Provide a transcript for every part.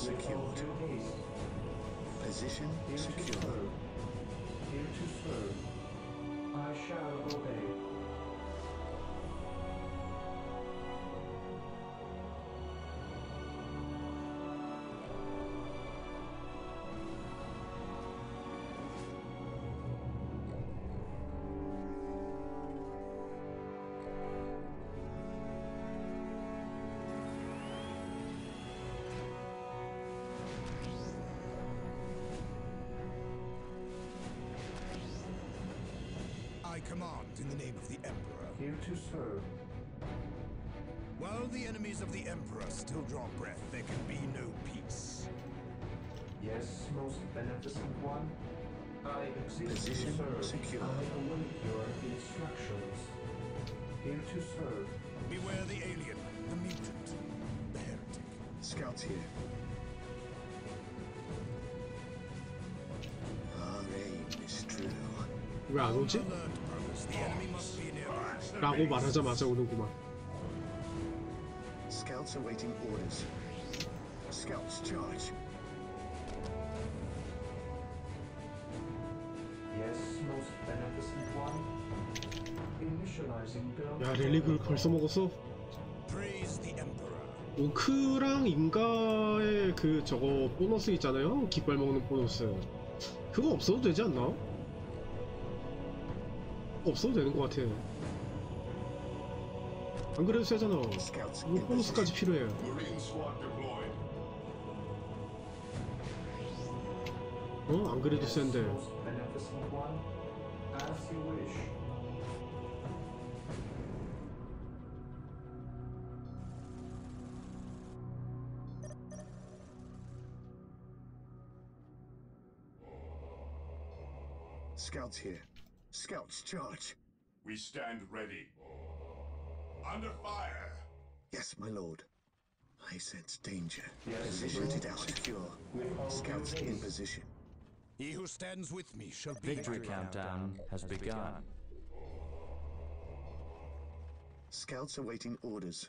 secured. Position secure. Here to serve. I shall obey. I command in the name of the Emperor. Here to serve. While the enemies of the Emperor still draw breath, there can be no peace. Yes, most beneficent one. I exist Position to serve. secure. I await your instructions. Here to serve. Beware the alien, the mutant, the heretic. Scouts here. Our aim is true. 왜 안 오지? Alert, brothers. The enemy must be nearby. 라고 말하자마자 오는구만. Scouts awaiting orders. Scouts charge. Yes, most beneficent one. Initializing build. 야 렐릭을 벌써 먹었어? Praise the Emperor. 오크랑 인가의 그 저거 보너스 있잖아요? 깃발 먹는 보너스. 그거 없어도 되지 않나? 없어도 되는 것 같아. 안 그래도 세잖아. Scouts 뭐 in 보너스까지 position. 필요해. Marine squad deployed. 안 그래도 Yes, 센데. most beneficent one. As you wish. Scouts here. Scouts charge. We stand ready. Under fire. Yes, my lord. I sense danger. Yes, Position Lord. it out. Secure. With all Scouts due in haste. position. He who stands with me shall be Victory countdown has begun. Scouts awaiting orders.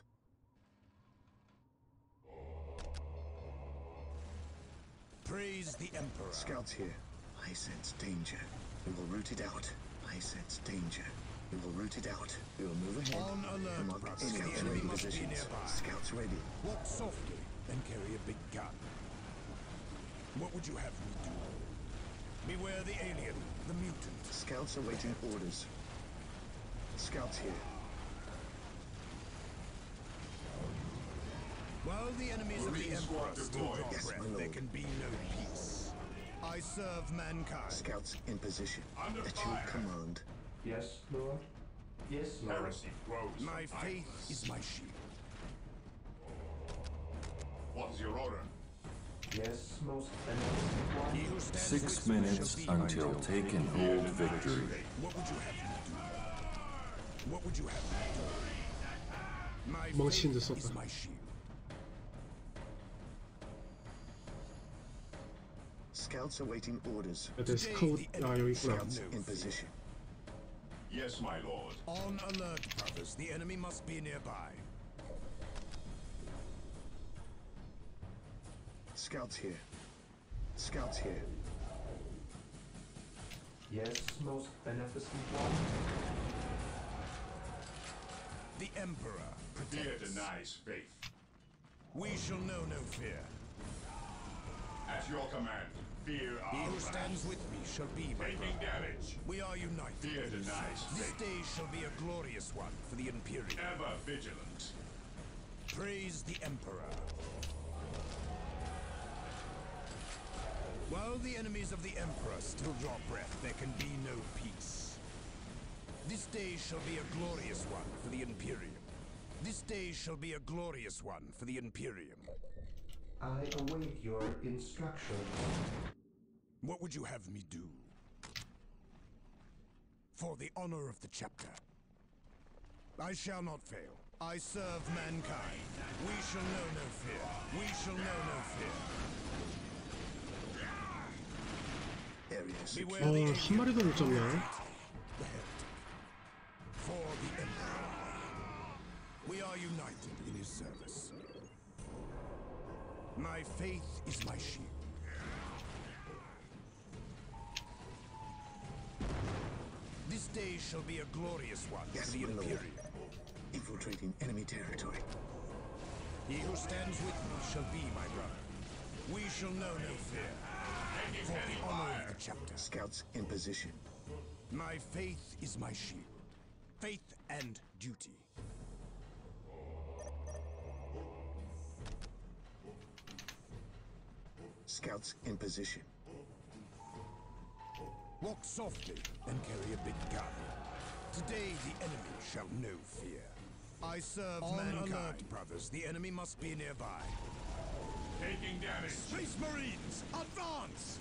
Praise the Emperor. Scouts here. I sense danger. We will root it out. I sense danger. We will root it out. We will move ahead. On alert, Mark brothers. The Scouts enemy ready must be positions. nearby. Scouts ready. Walk softly and carry a big gun. What would you have me do? Beware the alien, the mutant. Scouts awaiting orders. Scouts here. While the enemies of the Marine Emperor squad still draw deployed. Yes, breath, my there lord. can be no peace. I serve mankind. Scouts in position. Under At your fire. command. Yes, Lord. Yes, Lord. Heresy grows. My from faith idleness. is my shield. What is your order? Yes, most beneficent one. He who stands 6 with me minutes shall be until my taking hold victory. What would you have me do? What would you have me do? My 멍치는 듯 faith is 썼다. my shield. Scouts awaiting orders. 내 스카웃 아 여기 있구나. Scouts in position. Yes, my lord. On alert, brothers. The enemy must be nearby. Scouts here. Scouts here. Yes, most beneficent one. The Emperor Fear protects. denies faith. We shall know no fear. At your command, fear He our who wrath. stands with me shall be my Taking brother. damage. We are united. Fear denies This faith. day shall be a glorious one for the Imperium. Ever vigilant. Praise the Emperor. While the enemies of the Emperor still draw breath, there can be no peace. This day shall be a glorious one for the Imperium. This day shall be a glorious one for the Imperium. I await your instructions. What would you have me do? For the honor of the chapter. I shall not fail. I serve mankind. We shall know no fear. We shall know no fear. Area secure. Beware the 한 마리도 못 잡냐? the heretic. For the Emperor. We are united in his service. My faith is my shield. This day shall be a glorious one Yes, for the my lord. Imperium. Infiltrating enemy territory. He who stands with me shall be my brother. We shall know no fear. For the honor of the chapter. Scouts in position. My faith is my shield. Faith and duty. Scouts in position. Walk softly and carry a big gun. Today the enemy shall know fear. I serve mankind. Alert, brothers. The enemy must be nearby. Taking damage. Space Marines, advance!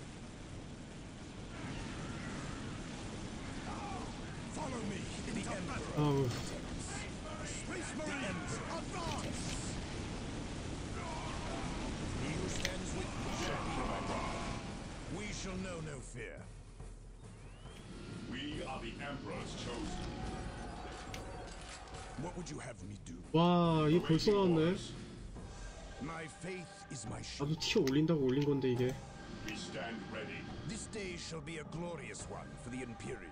Follow me. The Emperor. 아우, Space Marines, advance! He who stands with me shall be my brother. We shall know no fear. We are the Emperor's chosen. What would you have me do? 와, 이게 벌써 나왔네. My faith is my shield. 나도 티어 올린다고 올린 건데 이게. We stand ready. This day shall be a glorious one for the Imperium.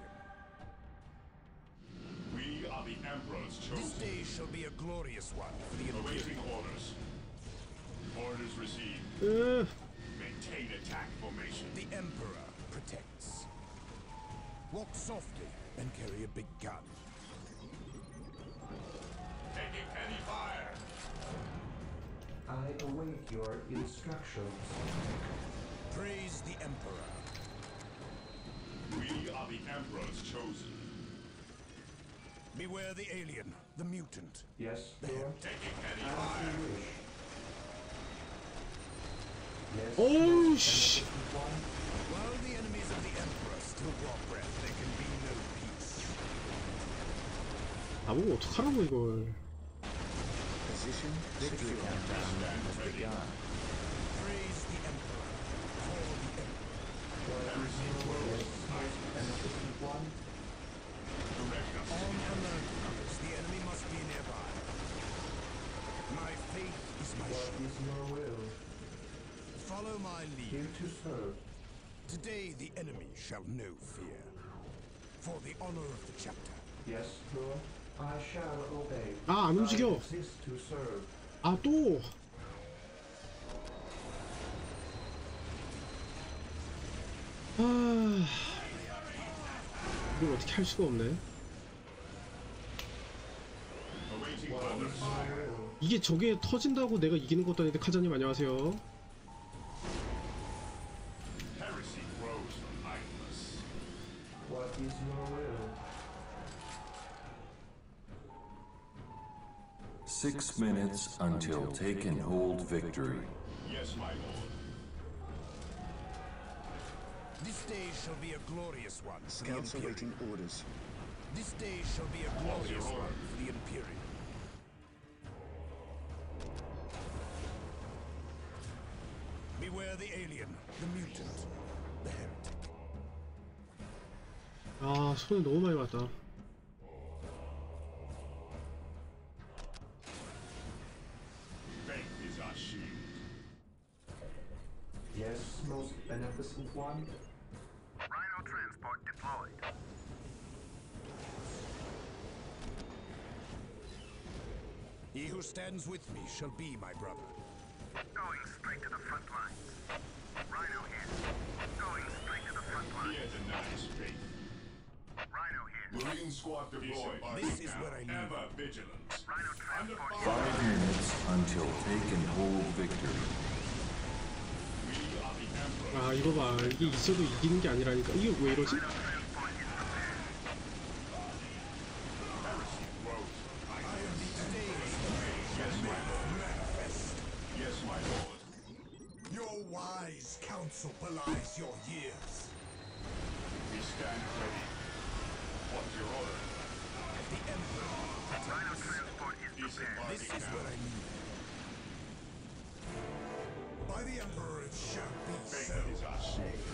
We are the Emperor's This chosen. day shall be a glorious one for the Awaiting Imperium. orders. Orders received. 으, Maintain attack formation. The Emperor protects. Walk softly and carry a big gun. Taking heavy fire. I await your instructions. Praise the Emperor. We are the Emperor's chosen. Beware the alien, the mutant. Yes, Lord. Taking heavy As fire. you wish. Yes, 어우 씨. While the enemies of the Emperor still draw breath, there can be no peace. 나보고 어떡하라고 이걸. Position Victory secure. countdown has begun. Praise the Emperor. For the Emperor. Direct us. On alert, brothers. The enemy must be nearby. My faith is my What shield. is your will? Follow my Here lead. to serve. Today the enemy shall know fear. For the honor of the chapter. Yes, Lord. I shall obey. 아, 안 움직여. I exist to serve. 아, 또. 아, 이걸 어떻게 할 수가 없네. Awaiting What orders. is your will? 이게 저게 터진다고 내가 이기는 것도 아닌데 카자님 안녕하세요. Heresy grows from idleness. What is your will? 6 minutes until take and hold victory. Yes, my lord. This day shall be a glorious one for the Scouts Imperium. awaiting orders. This day shall be a glorious one for the Imperium. Beware the alien, the mutant, the heretic. 아, 손에 너무 많이 맞다. Faith is our shield. Yes, most beneficent one. Rhino transport deployed. He who stands with me shall be my brother. Going straight to the front lines. Rhino here. Going straight to the front lines. Fear denies faith. Rhino here. Marine squad deployed. This is where I leave Ever vigilant. Rhino Under transport. fire. 5 minutes until take and hold victory. We are the Emperor. 아, 이거 봐. 이게 있어도 이기는 게 아니라니까. 이게 왜 이러지? Rhino transport is prepared. Heresy grows from idleness. Yes, my lord. Yes, my lord. Your wise counsel belies your years. We stand ready. What's your order? The Emperor. Rhino transport is prepared. This is what I need. By the Emperor it shall be Faith so. is our shield.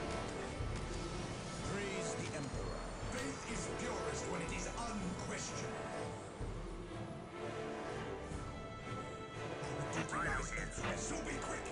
Praise the Emperor. Faith is purest when it is unquestioned. Rhino here. This'll be quick.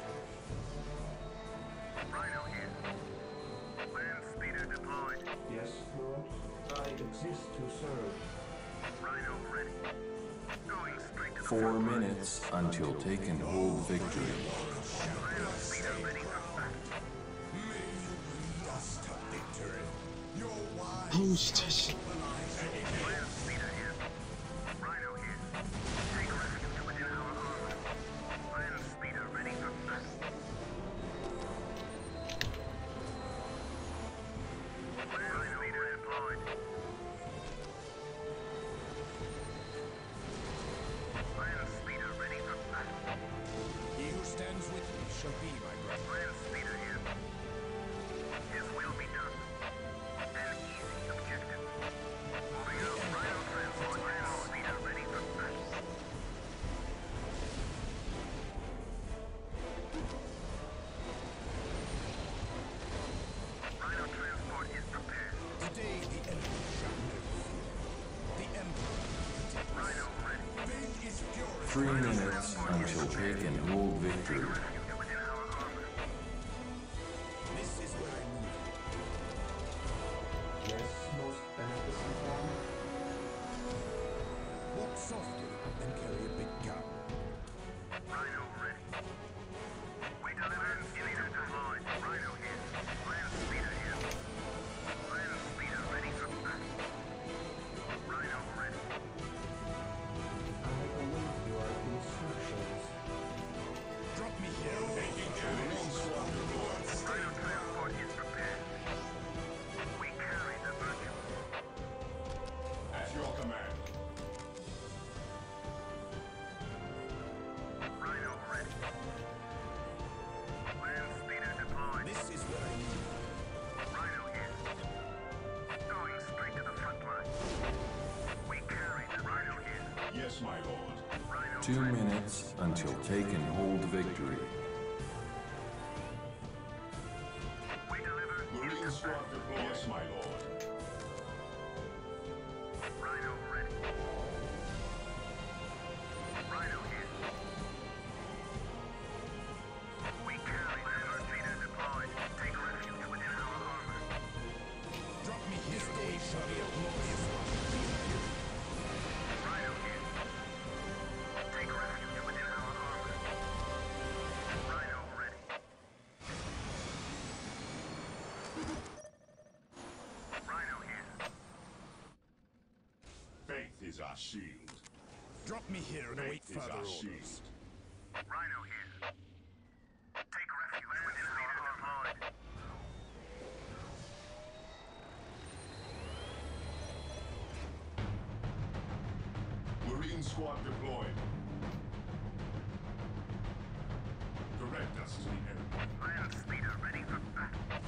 Rhino here. Land speeder deployed. Yes, Lord. I exist to serve. Rhino ready. Going straight to the 4 front line. minutes until take and hold victory. Land speeder ready for fact. May you lead us to victory. Your wise 어우 진짜 씨. Land speeder here. Rhino here. Take refuge within our armor. Land speeder ready for fact. Land speeder deployed. Land speeder ready for fact. He who stands with me shall be my brother. Land speeder here. His will be done. An easy objective. Moving out. Rhino transport. Land speeder ready for fact. Rhino transport is prepared. Today the enemy shall know fear. The Emperor protects. Rhino ready. Fate is pure. 3 minutes until take and hold victory. Refuge within our armor. This is where I need you. Yes, most beneficent one. Walk softly and carry a big gun. Rhino ready. We deliver speeder deployed. Rhino here. Land speeder here. Land speeder ready for fact. Rhino ready. I await your instructions. Drop me here. Rhino transport is prepared. We carry the virtue. At your command. Rhino ready. Land speeder deployed. This is where I need you. Rhino here. Going straight to the front line. We carry the Rhino here. Yes, my lord. Rhino 2 ready. minutes until take and hold victory. We deliver Marine squad deployed. Yes, my lord. Rhino ready. Rhino here. We carry the speeder deployed. Take refuge within our armor. Drop me here. This day shall be a glorious one. Rhino here. Take refuge within our armor. Rhino ready. Rhino here. Faith is our shield. Drop me here and await Faith is further our orders. shield. Rhino here. Take refuge within our armor. Marine squad deployed. Direct us to the enemy. Land speeder ready for battle.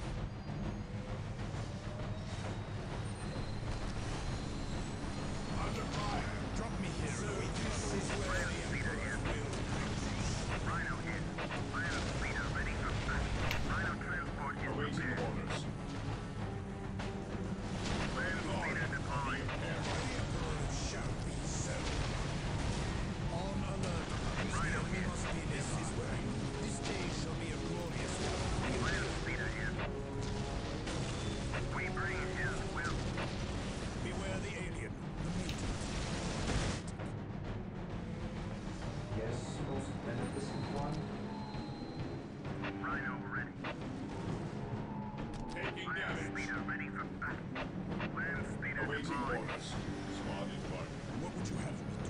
Under fire. Drop me here and await further orders. Land speeder here. Rhino here. Land speeder ready for battle. Rhino transport is Awaiting prepared. orders. Land speeder deployed. Shall be so. On alert. Rhino we must be. This is where I need. This day shall be a glorious one. Land speeder here. We bring his will. Beware the alien, the mutant. Yes, most beneficent one. Rhino ready. Taking Land damage. speeder ready for battle. Land speeder Awaiting deployed. orders. Squad embarked. What would you have me do?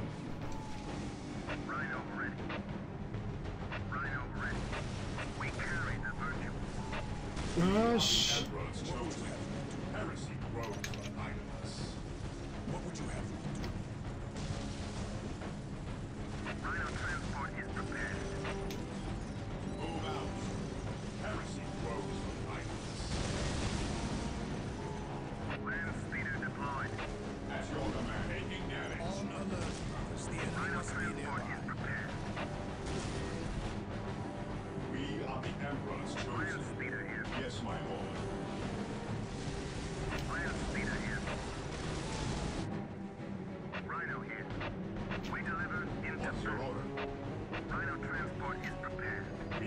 Rhino ready. Rhino ready. We carry the virtue. 아씨. Emperor's chosen. Heresy grows behind us. What would you have me do? Rhino transport is prepared. Move out. Heresy grows behind us. Land speeder deployed. At your command. Taking damage. On alert, brothers. The enemy Rhino must be transport nearby. is prepared. We are the Emperor's Land chosen. speeder here. Yes, my lord.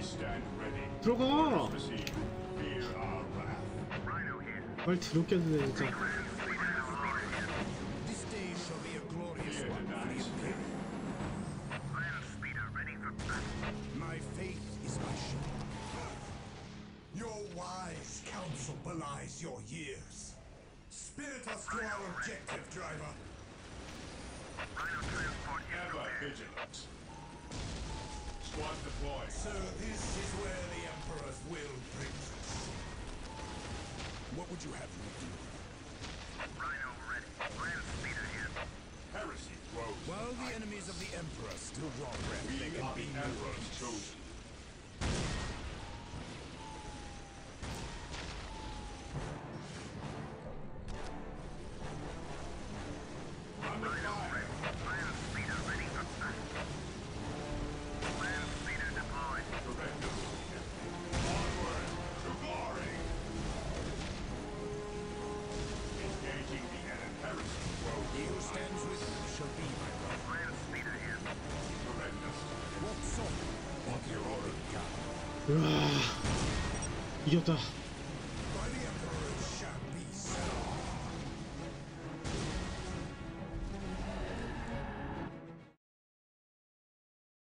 Stand ready. 들어가. Proceed. Fear our wrath. Rhino here. 빨리 들었겠네 진짜. This day shall be a glorious Fear one for the denies Imperium. Land speeder ready for battle. My faith is my shield. Your wise counsel belies your years. Spirit us to our objective, driver. Rhino transport Ever vigilant. Squad deployed. So this is where the Emperor's will brings us. What would you have me do? Rhino ready. Land speeder here. Heresy grows. While the enemies of the Emperor still draw breath, We there are can be the no Emperor's peace. chosen. Under fire. Land speeder ready for battle. Land speeder deployed. Direct us. Onward to glory. Engaging the enemy. Heresy grows. He who stands with me shall be my brother. Land speeder here. Direct us. What sort? What your order. 으아 이겼다.